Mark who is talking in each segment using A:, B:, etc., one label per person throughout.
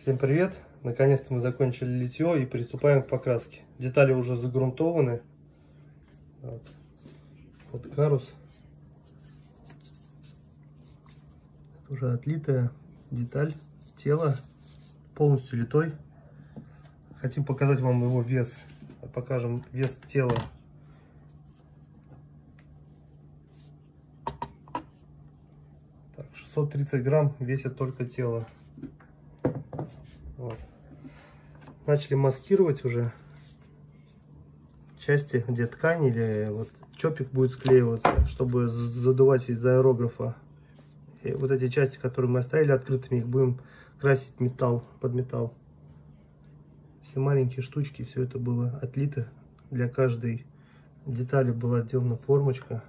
A: Всем привет! Наконец-то мы закончили литье и приступаем к покраске. Детали уже загрунтованы. Вот карус. Это уже отлитая деталь, тело полностью литой. Хотим показать вам его вес. Покажем вес тела. Так, 630 грамм весит только тело. Вот. Начали маскировать уже части, где ткань или вот чопик будет склеиваться, чтобы задувать из аэрографа. И вот эти части, которые мы оставили открытыми, их будем красить металл, под металл. Все маленькие штучки, все это было отлито. Для каждой детали была сделана формочка.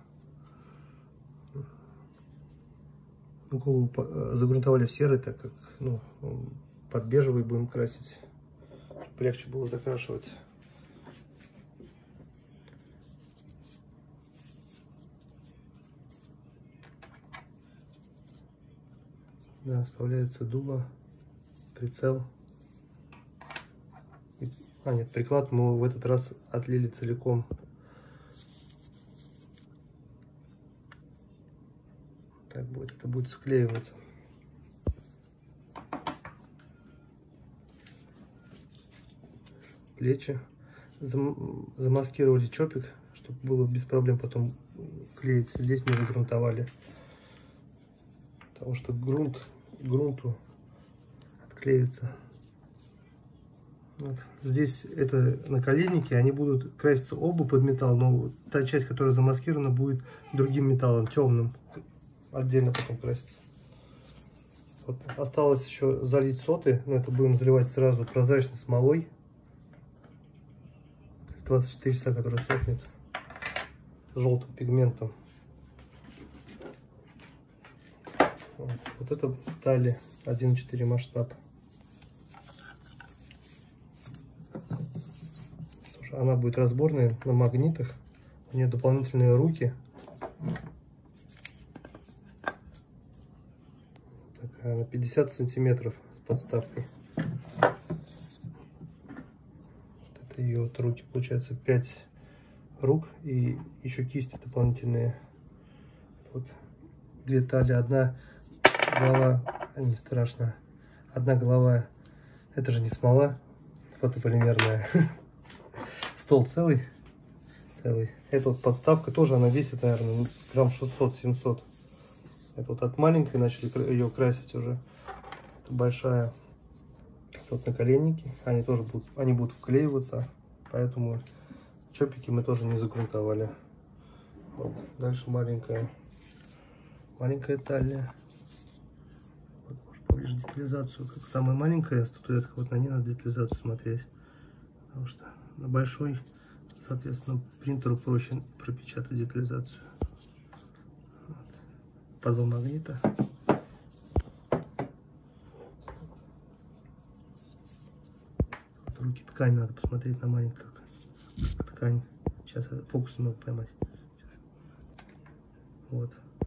A: Голову загрунтовали в серый, так как под бежевый будем красить, чтобы легче было закрашивать. Да, вставляется дуло, прицел. Нет, приклад мы в этот раз отлили целиком. Так будет, это будет склеиваться. Плечи. Замаскировали чопик, чтобы было без проблем потом клеить. Здесь не загрунтовали. Потому что грунту отклеится. Вот. Здесь это наколенники, они будут краситься оба под металл, но та часть, которая замаскирована, будет другим металлом, темным. Отдельно потом краситься. Вот. Осталось еще залить соты, но это будем заливать сразу прозрачной смолой. 24 часа, которая сохнет желтым пигментом. Вот это талия 1.4 масштаб. Она будет разборная на магнитах. У нее дополнительные руки. Такая на 50 сантиметров с подставкой. Это ее вот руки, получается 5 рук и еще кисти дополнительные. Вот две талии, одна голова, не страшно. Одна голова, это же не смола фотополимерная. Стол целый. Эта вот подставка тоже, она весит, наверное, грамм 600-700. Это вот от маленькой начали ее красить уже. Это большая. Вот наколенники, они тоже будут вклеиваться, поэтому чопики мы тоже не загрунтовали. Вот. Дальше маленькая талия. Вот, может, поближе детализацию, как самая маленькая статуэтка, вот на ней надо детализацию смотреть, потому что на большой, соответственно, принтеру проще пропечатать детализацию. Вот. По 2 магнита. Вот руки, ткань надо посмотреть на маленькую, как ткань. Сейчас фокус не могу поймать. Вот.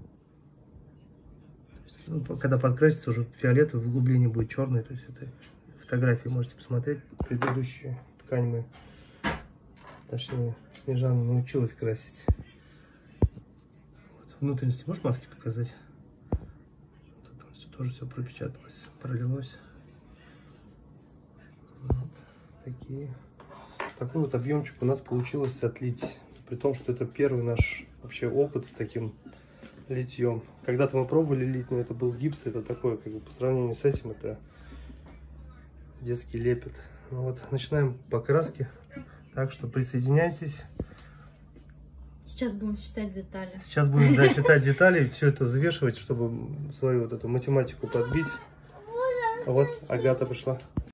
A: Ну, когда подкрасится, уже фиолетовый, в углублении будет черный. То есть это фотографии можете посмотреть. Предыдущие ткань мы, точнее, Снежана научилась красить. Вот. Внутренности можешь маски показать? Там тоже все пропечаталось, пролилось. Вот такие. Такой вот объемчик у нас получилось отлить. При том, что это первый наш вообще опыт с таким литьем. Когда-то мы пробовали лить, но это был гипс. Это такое, как бы по сравнению с этим, это детский лепет. Ну вот, начинаем покраски. Так что присоединяйтесь.
B: Сейчас будем считать детали.
A: Сейчас будем, да, считать детали, все это взвешивать, чтобы свою вот эту математику подбить. Вот Агата пришла.